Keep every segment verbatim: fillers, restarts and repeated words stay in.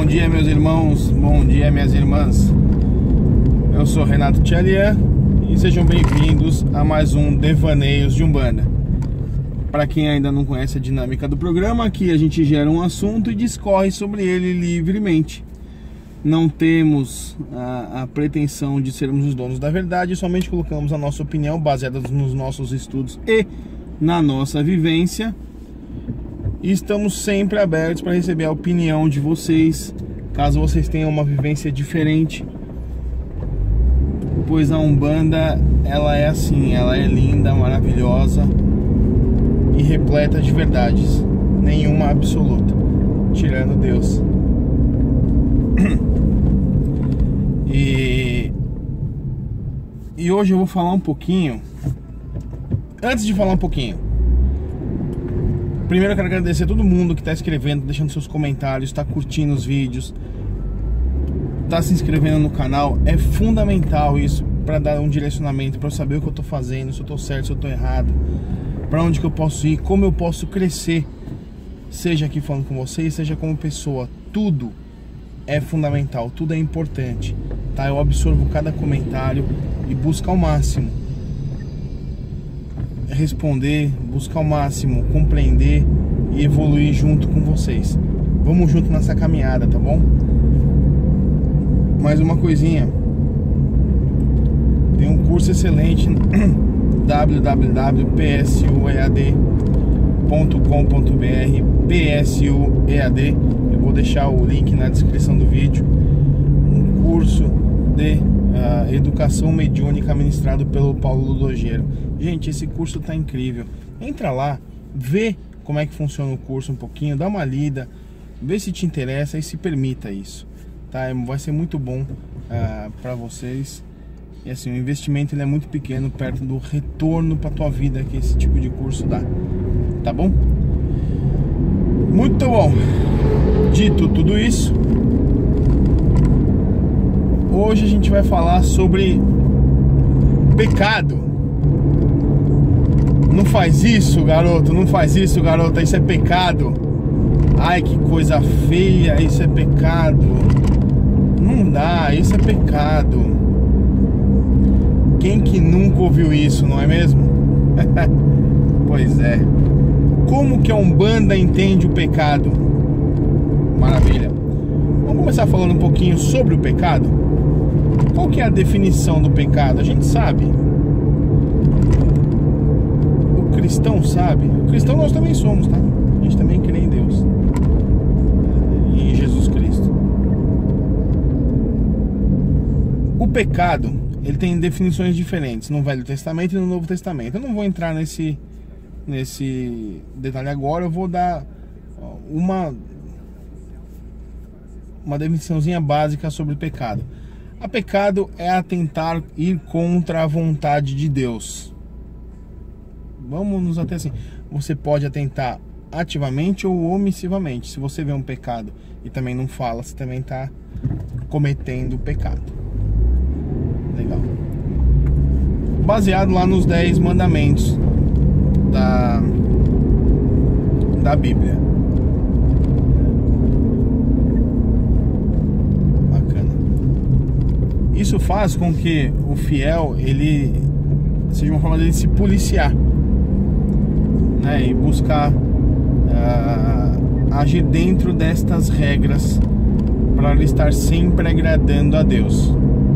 Bom dia, meus irmãos, bom dia, minhas irmãs. Eu sou Renato Tchalian e sejam bem-vindos a mais um Devaneios de Umbanda. Para quem ainda não conhece a dinâmica do programa, aqui a gente gera um assunto e discorre sobre ele livremente. Não temos a, a pretensão de sermos os donos da verdade, somente colocamos a nossa opinião baseada nos nossos estudos e na nossa vivência. E estamos sempre abertos para receber a opinião de vocês, caso vocês tenham uma vivência diferente. Pois a Umbanda, ela é assim, ela é linda, maravilhosa e repleta de verdades, nenhuma absoluta, tirando Deus. E, e hoje eu vou falar um pouquinho. Antes de falar um pouquinho, primeiro eu quero agradecer a todo mundo que está escrevendo, deixando seus comentários, está curtindo os vídeos, está se inscrevendo no canal. É fundamental isso para dar um direcionamento, para eu saber o que eu estou fazendo, se eu estou certo, se eu estou errado, para onde que eu posso ir, como eu posso crescer, seja aqui falando com vocês, seja como pessoa. Tudo é fundamental, tudo é importante, tá? Eu absorvo cada comentário e busco ao máximo responder, buscar ao máximo compreender e evoluir junto com vocês. Vamos junto nessa caminhada, tá bom? Mais uma coisinha, tem um curso excelente w w w ponto p s u e a d ponto com ponto b r, P S U E A D. Eu vou deixar o link na descrição do vídeo. Um curso de uh, educação mediúnica ministrado pelo Paulo Ludogeiro. Gente, esse curso tá incrível. Entra lá, vê como é que funciona o curso um pouquinho, dá uma lida, vê se te interessa e se permita isso, tá? Vai ser muito bom uh, para vocês. E assim, o investimento ele é muito pequeno perto do retorno para tua vida que esse tipo de curso dá, tá bom? Muito bom. Dito tudo isso, hoje a gente vai falar sobre pecado. Não faz isso, garoto, não faz isso, garota, isso é pecado. Ai, que coisa feia, isso é pecado. Não dá, isso é pecado. Quem que nunca ouviu isso, não é mesmo? Pois é. Como que a Umbanda entende o pecado? Maravilha. Vamos começar falando um pouquinho sobre o pecado. Qual que é a definição do pecado? A gente sabe. O cristão sabe. O cristão nós também somos, tá? A gente também crê em Deus e em Jesus Cristo. O pecado, ele tem definições diferentes no Velho Testamento e no Novo Testamento. Eu não vou entrar nesse nesse detalhe agora. Eu vou dar uma uma definiçãozinha básica sobre o pecado. A pecado é atentar ir contra a vontade de Deus. Vamos nos até assim. Você pode atentar ativamente ou omissivamente. Se você vê um pecado e também não fala, você também está cometendo o pecado. Legal. Baseado lá nos dez mandamentos da, da Bíblia. Bacana. Isso faz com que o fiel, ele seja uma forma dele se policiar, né, e buscar uh, agir dentro destas regras para ele estar sempre agradando a Deus.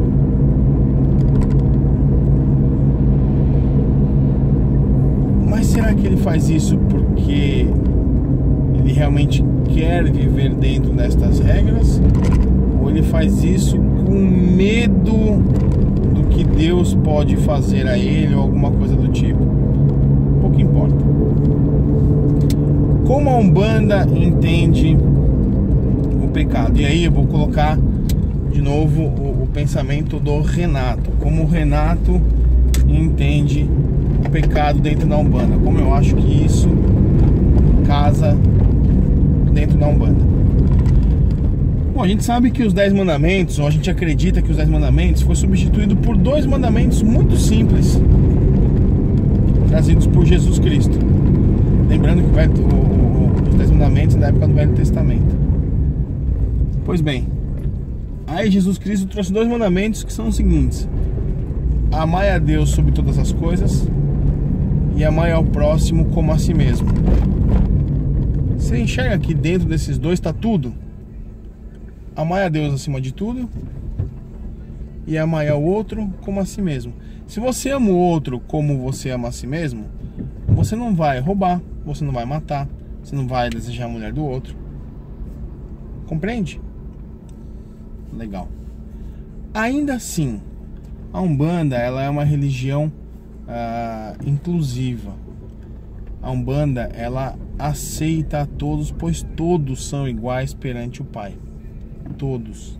Mas será que ele faz isso porque ele realmente quer viver dentro destas regras? Ou ele faz isso com medo do que Deus pode fazer a ele ou alguma coisa do tipo? Pouco importa. Como a Umbanda entende o pecado? E aí eu vou colocar de novo o, o pensamento do Renato. Como o Renato entende o pecado dentro da Umbanda, como eu acho que isso casa dentro da Umbanda. Bom, a gente sabe que os dez mandamentos, ou a gente acredita que os dez mandamentos foi substituído por dois mandamentos muito simples, trazidos por Jesus Cristo. Lembrando que o, o, os dez mandamentos na época do Velho Testamento. Pois bem, aí Jesus Cristo trouxe dois mandamentos que são os seguintes: amai a Deus sobre todas as coisas e amai ao próximo como a si mesmo. Você enxerga que dentro desses dois está tudo? Amai a Deus acima de tudo e amai ao outro como a si mesmo. Se você ama o outro como você ama a si mesmo, você não vai roubar, você não vai matar, você não vai desejar a mulher do outro. Compreende? Legal. Ainda assim, a Umbanda, ela é uma religião ah, inclusiva. A Umbanda, ela aceita a todos, pois todos são iguais perante o Pai. Todos.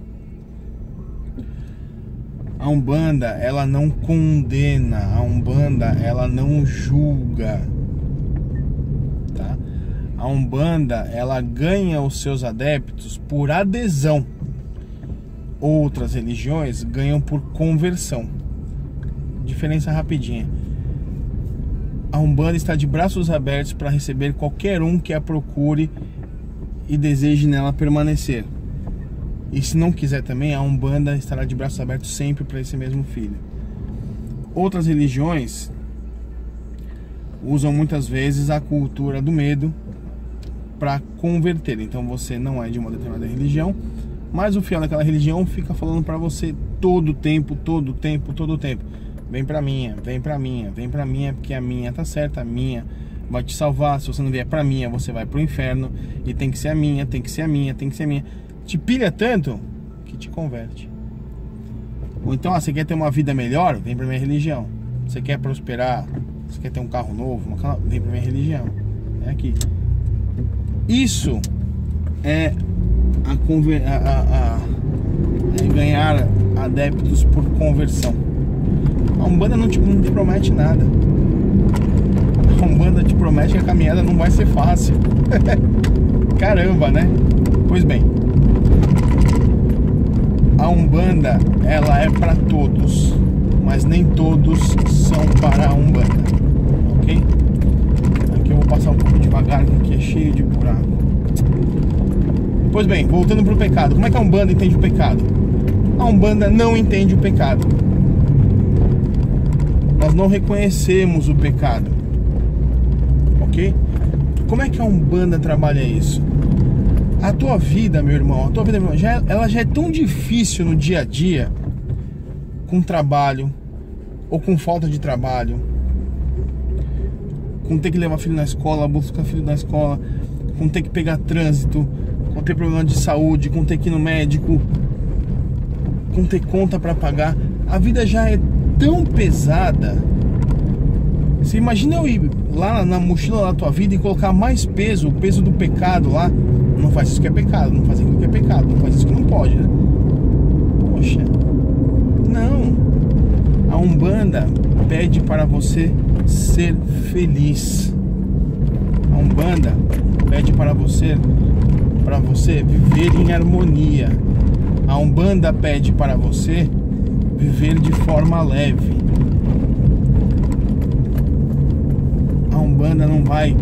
A Umbanda, ela não condena. A Umbanda, ela não julga. Tá? A Umbanda, ela ganha os seus adeptos por adesão. Outras religiões ganham por conversão. Diferença rapidinha. A Umbanda está de braços abertos para receber qualquer um que a procure e deseje nela permanecer. E se não quiser também, a Umbanda estará de braços abertos sempre para esse mesmo filho. Outras religiões usam muitas vezes a cultura do medo para converter. Então você não é de uma determinada religião, mas o fiel daquela religião fica falando para você todo o tempo, todo o tempo, todo o tempo: vem pra minha, vem pra minha, vem pra minha, porque a minha tá certa, a minha vai te salvar. Se você não vier pra minha, você vai pro inferno. E tem que ser a minha, tem que ser a minha, tem que ser a minha. Te pilha tanto que te converte. Ou então, ah, você quer ter uma vida melhor? Vem pra minha religião. Você quer prosperar? Você quer ter um carro novo? Uma... Vem pra minha religião. É aqui. Isso é a, conver... a, a, a... É ganhar adeptos por conversão. A Umbanda não te, não te promete nada. A Umbanda te promete que a caminhada não vai ser fácil. Caramba, né? Pois bem, a Umbanda, ela é para todos, mas nem todos são para a Umbanda, ok? Aqui eu vou passar um pouco devagar, porque aqui é cheio de buraco. Pois bem, voltando para o pecado. Como é que a Umbanda entende o pecado? A Umbanda não entende o pecado. Nós não reconhecemos o pecado, ok? Como é que a Umbanda trabalha isso? A tua vida, meu irmão, a tua vida, meu irmão, já, ela já é tão difícil no dia a dia, com trabalho, ou com falta de trabalho, com ter que levar filho na escola, buscar filho na escola, com ter que pegar trânsito, com ter problema de saúde, com ter que ir no médico, com ter conta para pagar. A vida já é tão pesada. Você imagina eu ir lá na mochila da tua vida e colocar mais peso, o peso do pecado lá. Não faz isso que é pecado, não faz aquilo que é pecado, não faz isso que não pode, né? Poxa, não. A Umbanda pede para você ser feliz. A Umbanda pede para você, para você viver em harmonia. A Umbanda pede para você viver de forma leve. A Umbanda não vai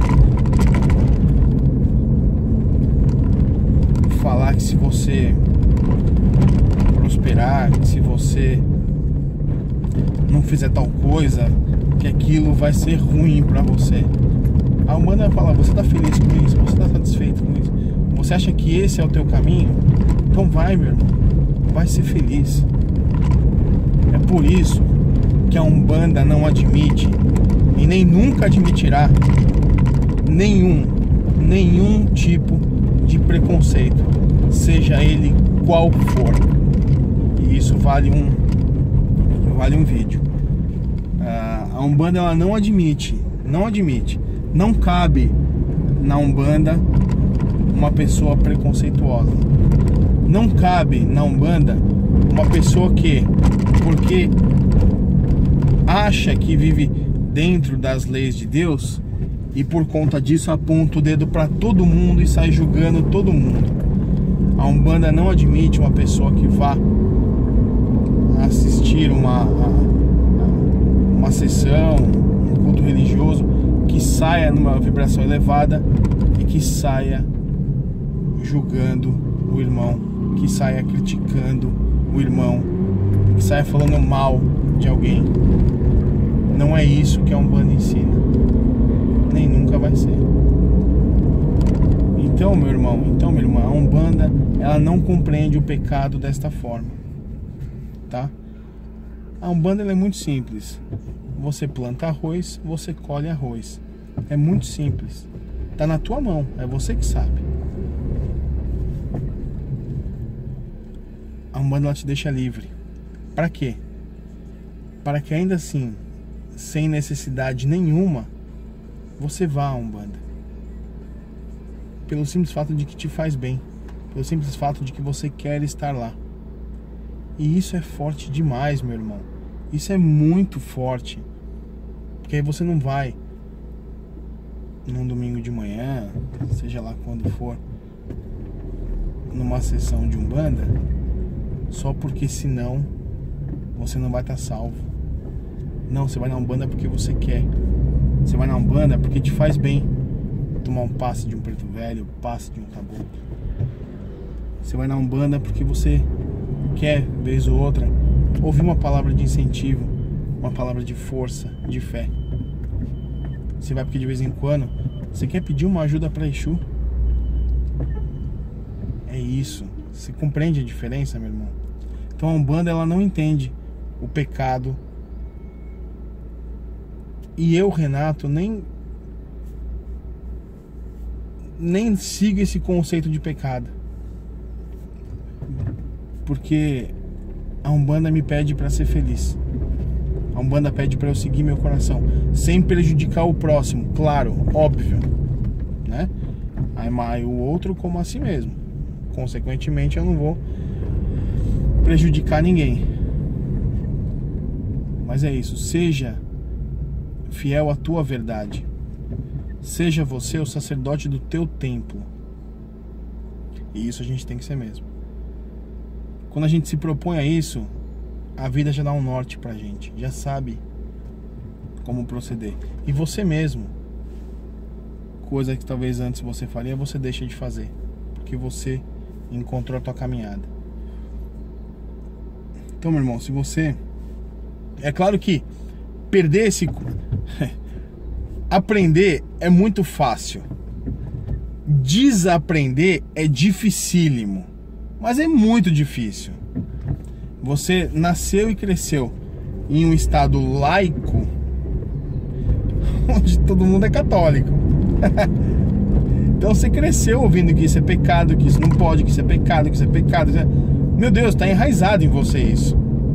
falar que se você prosperar, que se você não fizer tal coisa, que aquilo vai ser ruim pra você. A Umbanda vai falar: você tá feliz com isso? Você tá satisfeito com isso? Você acha que esse é o teu caminho? Então vai, meu irmão, vai ser feliz. É por isso que a Umbanda não admite, e nem nunca admitirá, nenhum, nenhum tipo de preconceito, seja ele qual for. E isso vale um vale um vídeo. A Umbanda, ela não admite, não admite, não cabe na Umbanda uma pessoa preconceituosa. Não cabe na Umbanda uma pessoa que, porque acha que vive dentro das leis de Deus, e por conta disso aponta o dedo para todo mundo e sai julgando todo mundo. A Umbanda não admite uma pessoa que vá assistir uma, uma sessão, um culto religioso, que saia numa vibração elevada e que saia julgando o irmão, que saia criticando o irmão, que saia falando mal de alguém. Não é isso que a Umbanda ensina, nem nunca vai ser. Então, meu irmão, então, minha irmã, a Umbanda, ela não compreende o pecado desta forma, tá? A Umbanda, ela é muito simples. Você planta arroz, você colhe arroz. É muito simples. Tá na tua mão, é você que sabe. A Umbanda, ela te deixa livre. Para quê? Para que ainda assim, sem necessidade nenhuma, você vá à Umbanda. Pelo simples fato de que te faz bem. Pelo simples fato de que você quer estar lá. E isso é forte demais, meu irmão. Isso é muito forte. Porque aí você não vai num domingo de manhã, seja lá quando for, numa sessão de Umbanda, só porque senão você não vai estar salvo. Não, você vai na Umbanda porque você quer. Você vai na Umbanda porque te faz bem tomar um passe de um preto velho, um passe de um caboclo. Você vai na Umbanda porque você quer, vez ou outra, ouvir uma palavra de incentivo, uma palavra de força, de fé. Você vai porque de vez em quando você quer pedir uma ajuda para Exu. É isso. Você compreende a diferença, meu irmão? Então a Umbanda, ela não entende o pecado. E eu, Renato, nem nem sigo esse conceito de pecado. Porque a Umbanda me pede para ser feliz. A Umbanda pede para eu seguir meu coração, sem prejudicar o próximo, claro, óbvio, né? Aí o outro como a si mesmo. Consequentemente, eu não vou prejudicar ninguém. Mas é isso, seja fiel à tua verdade. Seja você o sacerdote do teu templo. E isso a gente tem que ser mesmo. Quando a gente se propõe a isso, a vida já dá um norte pra gente, já sabe como proceder. E você mesmo, coisa que talvez antes você faria, você deixa de fazer, porque você encontrou a tua caminhada. Então, meu irmão, se você... É claro que perder esse... Aprender é muito fácil. Desaprender é dificílimo. Mas é muito difícil. Você nasceu e cresceu em um estado laico, onde todo mundo é católico. Então você cresceu ouvindo que isso é pecado, que isso não pode, que isso é pecado, que isso é pecado. Meu Deus, está enraizado em você isso.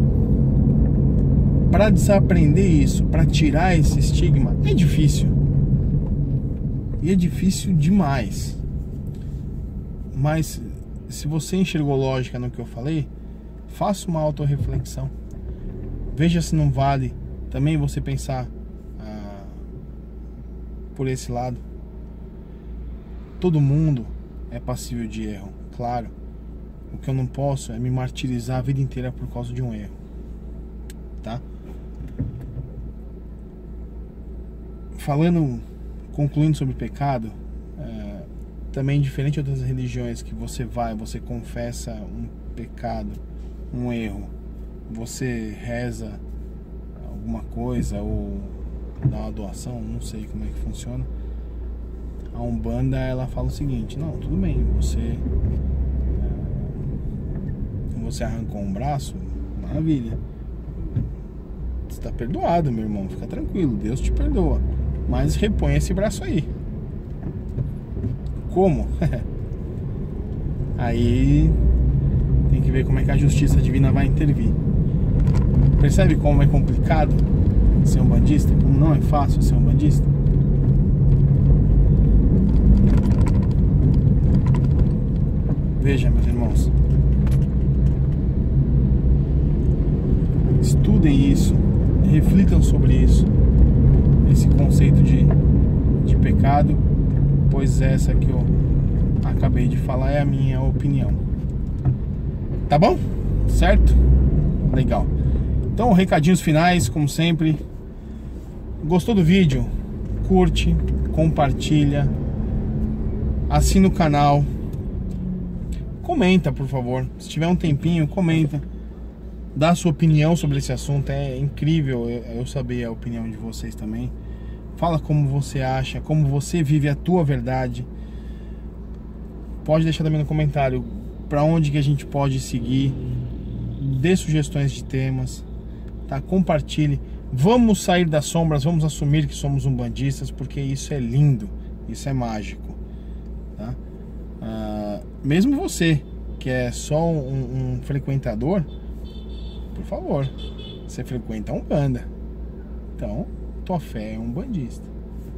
Para desaprender isso, para tirar esse estigma, é difícil. E é difícil demais. Mas se você enxergou lógica no que eu falei, faça uma autorreflexão. Veja se não vale também você pensar ah, por esse lado. Todo mundo é passível de erro, claro. O que eu não posso é me martirizar a vida inteira por causa de um erro, tá? Falando, concluindo sobre pecado, é, também diferente de outras religiões que você vai, você confessa um pecado, um erro, você reza alguma coisa ou dá uma doação, não sei como é que funciona. A Umbanda, ela fala o seguinte: não, tudo bem, você é, você arrancou um braço, maravilha, você está perdoado, meu irmão, fica tranquilo, Deus te perdoa, mas repõe esse braço aí. Como? Aí tem que ver como é que a justiça divina vai intervir. Percebe como é complicado ser um bandista? Como não é fácil ser um bandista? Veja, meus irmãos, estudem isso, reflitam sobre isso, esse conceito de, de pecado, pois essa que eu acabei de falar é a minha opinião. Tá bom? Certo? Legal. Então, recadinhos finais, como sempre. Gostou do vídeo? Curte, compartilha, assina o canal. comenta, por favor. Se tiver um tempinho, comenta. Dá a sua opinião sobre esse assunto. É incrível eu, eu saber a opinião de vocês também. Fala como você acha, como você vive a tua verdade. Pode deixar também no comentário para onde que a gente pode seguir. Dê sugestões de temas, tá? Compartilhe. Vamos sair das sombras, vamos assumir que somos umbandistas, porque isso é lindo, isso é mágico, tá? Ah, mesmo você que é só um, um frequentador, por favor, você frequenta a Umbanda, então tua fé é umbandista.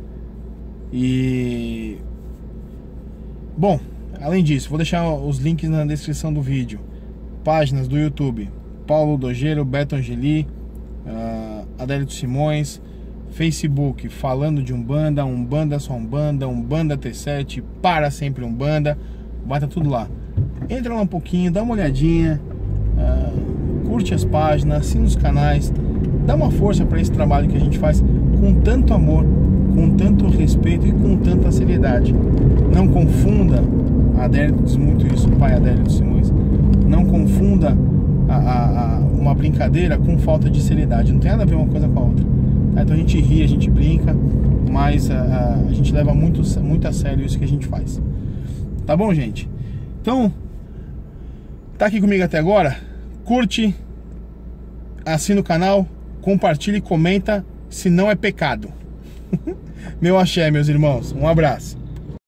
E bom, além disso, vou deixar os links na descrição do vídeo. Páginas do YouTube: Paulo Dogeiro, Beto Angeli, uh, Adélio Simões. Facebook: Falando de Umbanda, Umbanda Só Umbanda, Umbanda T sete, Para Sempre Umbanda. Bata tudo lá. Entra lá um pouquinho, dá uma olhadinha, uh, curte as páginas, assina os canais, dá uma força para esse trabalho que a gente faz com tanto amor, com tanto respeito e com tanta seriedade. Não confunda, a Adélio diz muito isso, o pai Adélio Simões, não confunda a, a, a uma brincadeira com falta de seriedade. Não tem nada a ver uma coisa com a outra, tá? Então a gente ri, a gente brinca, mas a, a, a gente leva muito, muito a sério isso que a gente faz. Tá bom, gente? Então, tá aqui comigo até agora? Curte, assina o canal, compartilha e comenta, se não é pecado. Meu axé, meus irmãos. Um abraço.